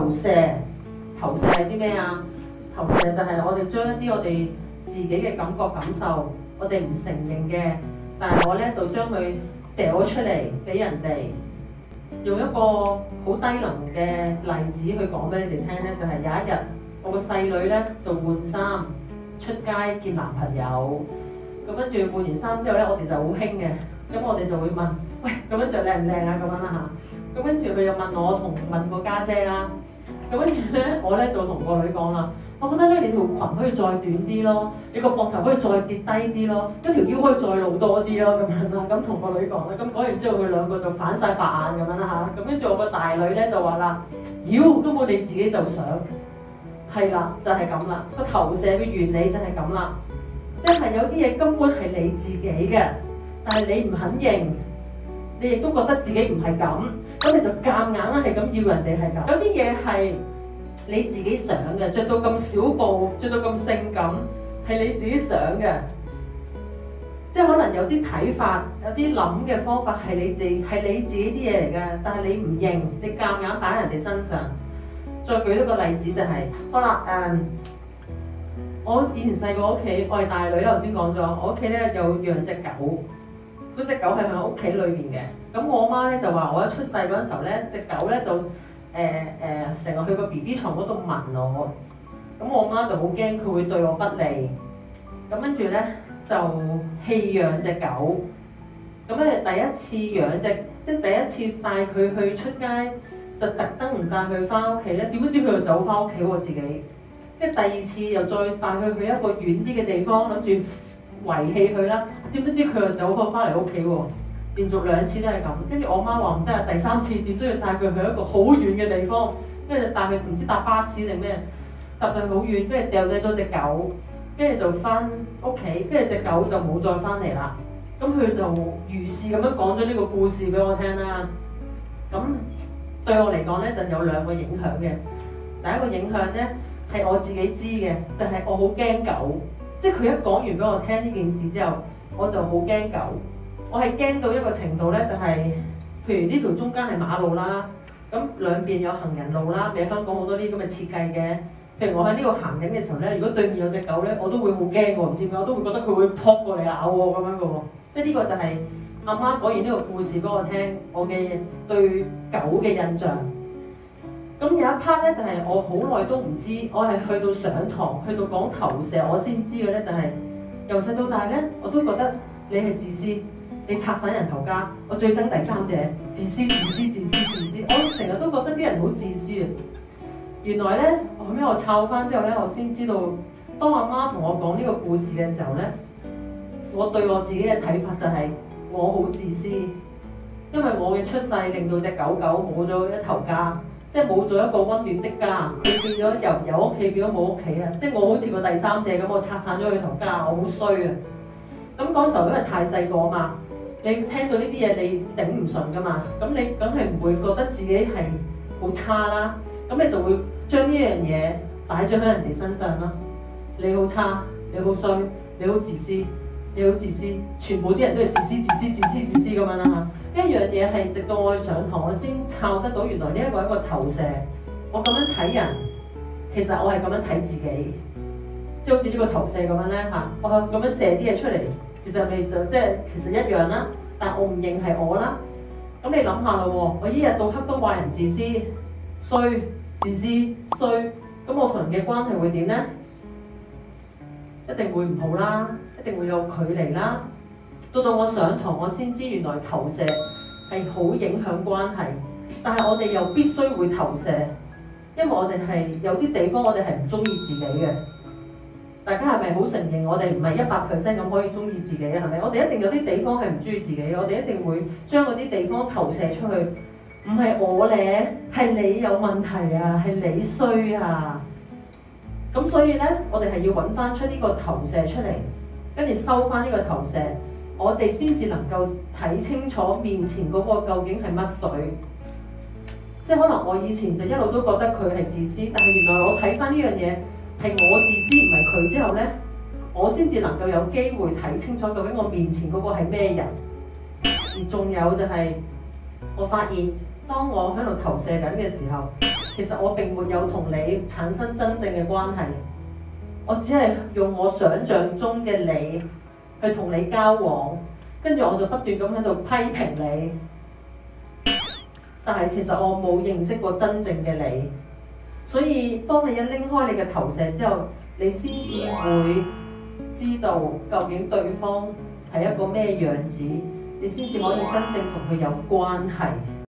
投射，投射係啲咩啊？投射就係我哋將一啲我哋自己嘅感覺感受，我哋唔承認嘅，但係我咧就將佢掉咗出嚟俾人哋。用一個好低能嘅例子去講俾你哋聽咧，就係有一日我個細女咧就換衫出街見男朋友，咁跟住換完衫之後咧，我哋就好興嘅，咁我哋就會問：喂，咁樣着靚唔靚啊？咁樣啦嚇，咁跟住佢又問我同問個家姐啦，咁跟住咧我咧就同個女講啦。我覺得咧，你條裙可以再短啲咯，你個膊頭可以再跌低啲咯，一條腰可以再露多啲咯，咁樣啦。咁同個女講啦，咁講完之後，佢兩個就反晒白眼咁樣啦嚇。咁跟住我個大女咧就話啦：妖，根本你自己就想，係啦，就係咁啦。個投射嘅原理就係咁啦，即係有啲嘢根本係你自己嘅，但係你唔肯認，你亦都覺得自己唔係咁，咁你就夾硬係咁要人哋係咁。有啲嘢係你自己想嘅，着到咁小步，着到咁性感，係你自己想嘅。即係可能有啲睇法，有啲諗嘅方法係你自己啲嘢嚟嘅，但係你唔認，你夾硬擺喺人哋身上。再舉一個例子就係，好啦，我以前細個屋企，我係大女，頭先講咗，我屋企咧有養隻狗，嗰隻狗係喺屋企裏邊嘅。咁我媽咧就話我一出世嗰陣時候咧，隻狗咧就成日去個 BB 床嗰度聞我，咁我媽就好驚佢會對我不利，咁跟住咧就棄養隻狗。咁咧第一次養隻，即係第一次帶佢去出街，就特登唔帶佢翻屋企咧，點不知佢又走翻屋企喎自己。跟住第二次又再帶佢去一個遠啲嘅地方，諗住遺棄佢啦，點不知佢又走翻嚟屋企喎。連續2次都係咁，跟住我媽話唔得啊，第3次點都要帶佢去一個好遠嘅地方，跟住帶佢唔知搭巴士定咩，搭到好遠，跟住掉低咗隻狗，跟住就翻屋企，跟住隻狗就冇再翻嚟啦。咁佢就如是咁樣講咗呢個故事俾我聽啦。咁對我嚟講咧就有2個影響嘅。第一個影響咧係我自己知嘅，就係我好驚狗，即係佢一講完俾我聽呢件事之後，我就好驚狗。我係驚到一個程度咧，就係譬如呢條中間係馬路啦，咁兩邊有行人路啦，咪香港好多啲咁嘅設計嘅。譬如我喺呢度行緊嘅時候咧，如果對面有隻狗咧，我都會好驚喎，唔知點解，我都會覺得佢會撲過嚟咬我咁樣嘅喎。即係呢個就係阿媽講完呢個故事俾我聽，我嘅對狗嘅印象。咁有一 part 咧就係我好耐都唔知，我係去到上堂，去到講投射，我先知嘅咧就係由細到大咧，我都覺得你係自私。你拆散人頭家，我最憎第三者，自私。我成日都覺得啲人好自私啊！原來咧，後尾我抄翻之後咧，我先知道，當阿媽同我講呢個故事嘅時候咧，我對我自己嘅睇法就係我好自私，因為我嘅出世令到隻狗狗冇咗一頭家，即係冇咗一個溫暖的家，佢變咗由有屋企變咗冇屋企啊！即係我好似個第三者咁，我拆散咗佢頭家，我好衰啊！咁嗰時候因為太細個啊嘛。你聽到呢啲嘢，你頂唔順噶嘛？咁你梗係唔會覺得自己係好差啦。咁你就會將呢樣嘢擺咗喺人哋身上啦。你好差，你好衰，你好自私，你好自私，全部啲人都係自私咁樣啦嚇。一樣嘢係直到我去上堂，我先抄得到原來呢一個係一個投射。我咁樣睇人，其實我係咁樣睇自己，即係好似呢個投射咁樣咧嚇。我咁樣射啲嘢出嚟。其實咪就即係其實一樣啦，但我唔認係我啦。咁你諗下啦喎，我一日到黑都話人自私、衰、自私、衰，咁我同人嘅關係會點咧？一定會唔好啦，一定會有距離啦。到我上堂，我先知原來投射係好影響關係，但係我哋又必須會投射，因為我哋係有啲地方我哋係唔中意自己嘅。大家係咪好承認我哋唔係100% 咁可以中意自己啊？係咪？我哋一定有啲地方係唔中意自己，我哋一定會將嗰啲地方投射出去。唔係我咧，係你有問題啊，係你衰啊。咁所以咧，我哋係要揾翻出呢個投射出嚟，跟住收翻呢個投射，我哋先至能夠睇清楚面前嗰個究竟係乜水。即係可能我以前就一路都覺得佢係自私，但係原來我睇翻呢樣嘢。係我自私唔係佢之後咧，我先至能夠有機會睇清楚究竟我面前嗰個係咩人。而仲有就係，我發現當我喺度投射緊嘅時候， 其實我並沒有同你產生真正嘅關係，我只係用我想像中嘅你去同你交往，跟住我就不斷咁喺度批評你，但係其實我冇認識過真正嘅你。所以當你一拎開你嘅投射之後，你先至會知道究竟對方係一個咩樣子，你先至可以真正同佢有關係。